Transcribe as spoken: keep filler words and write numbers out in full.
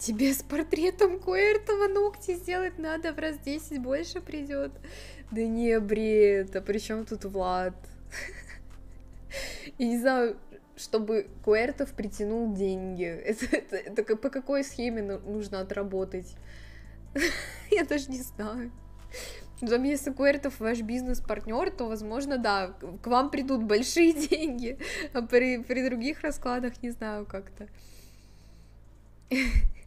Тебе с портретом Куэртова ногти сделать надо, в раз десять больше придет. Да не, бред, а при чем тут Влад? Я не знаю, чтобы Куэртов притянул деньги. Это, это, это по какой схеме нужно отработать? Я даже не знаю. Там, если Куэртов ваш бизнес-партнер, то, возможно, да, к вам придут большие деньги, а при, при других раскладах не знаю как-то.